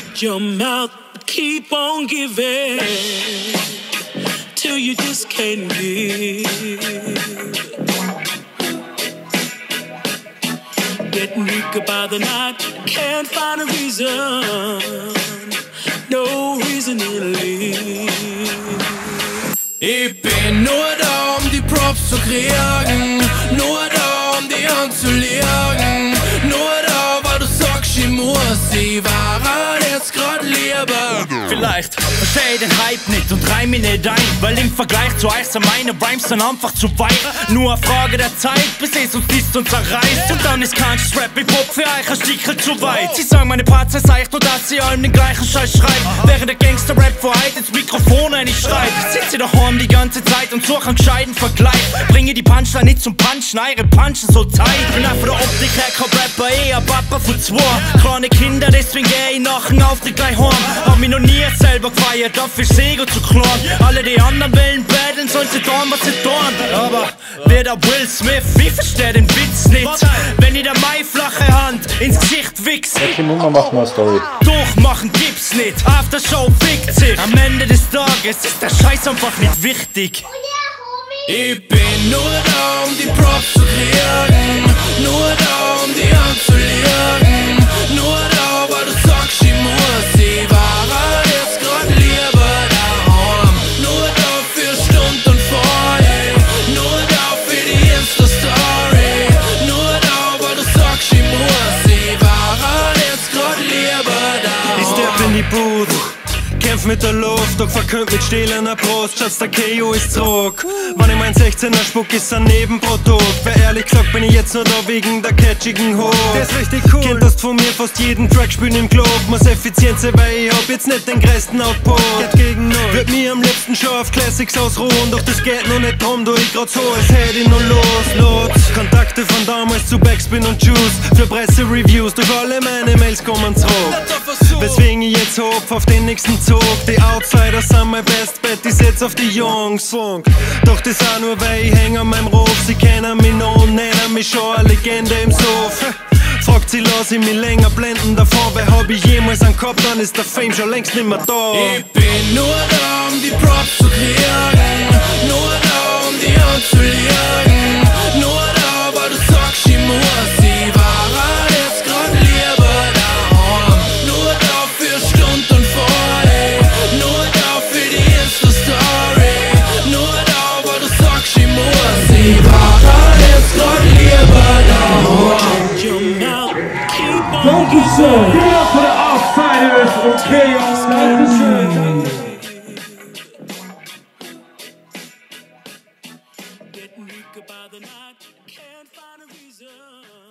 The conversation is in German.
your mouth, keep on giving till you just can't give. Getting weaker by the night, can't find a reason, no reason to leave. Ich bin nur da, um die Props zu kriegen, nur da, um die anzulegen, nur da, weil du sagst, ich muss, ich war jetzt grad lieber. Vielleicht versteh den Hype nicht und reim mich nicht ein, weil im Vergleich zu euch sind meine Rhymes dann einfach zu weit. Nur eine Frage der Zeit, bis es uns disst und zerreißt. Und dann ist kein Rap-Hip-Hop für euch ein Stückchen zu weit. Sie sagen, meine Parts sei seicht, nur dass sie allen den gleichen Scheiß schreiben, während der Gangster-Rap vor heute ins Mikrofon einschreit. Sitze daheim die ganze Zeit und suche einen gescheiten Vergleich. Bringe die Punchline nicht zum Punchen, eure Punchen so tight. Bin auch von der Optik her kein Rapper, eher Papa von zwei kleine Kinder, deswegen geh ich nach dem Auftritt gleich heim. Hab mich noch nie selber gefeiert, dafür ist Ego zu klein. Alle die anderen wollen battlen, sollen sie tun, was sie tun. Aber wer der Will Smith, ich versteh den Witz nicht. Wenn ich der Mai flache Hand ins Gesicht wichs. Welche Nummer macht mal Story? Durchmachen gibt's nicht, Aftershow fickt sich. Am Ende des Tages ist der Scheiß einfach nicht wichtig. Ich bin nur da, um die Props zu kriegen, nur da, um die anzulegen, nur da, weil du sagst, ich muss, ich war jetzt grad lieber daheim, nur da für Stund und Freude, nur da für die Insta-Story, nur da, weil du sagst, ich muss, ich war jetzt grad lieber daheim. Ich stepp in die Bude, kämpf mit der Luft, doch verkümmt mit stählerner Brust. Schatz, der Kayo ist zurück. Wann ich mein 16er spuck, ist ein Nebenprodukt. Wer ehrlich gesagt, bin ich jetzt nur da wegen der catchigen Hook. Der ist richtig cool. Kennt das von mir, fast jeden Track spielen im Club. Muss Effizienz sein, weil ich hab jetzt nicht den größten Output. Geht gegen null. Würd mir am liebsten schon auf Classics ausruhen, doch das geht noch nicht drum, da ich grad so, als hätte ich noch los. Kontakte von damals zu Backspin und Juice, für Pressereviews, durch alle meine Mails kommen zurück. Weswegen ich jetzt hoffe auf den nächsten Zug. Die Outsiders sind mein Best Bet, ich setz auf die Jungs. Doch das auch nur, weil ich häng an meinem Ruf. Sie kennen mich noch und nennen mich schon eine Legende im Sof. Fragt sie, lass ich mich länger blenden davor, weil hab ich jemals einen gehabt, dann ist der Fame schon längst nicht mehr da. Ich bin nur da, um die Props zu kriegen, nur da, um die anzulegen, nur da, weil du sagst, ich muss, ich war jetzt grad lieber daheim, nur da für Stund und Freude, nur da für die Insta-Story, nur da, weil du sagst, ich muss, ich war jetzt grad lieber daheim. Dankeschön! Give it up for the AUTsiderz und Kayo. Dankeschön! Getting weaker by the night, can't find a reason.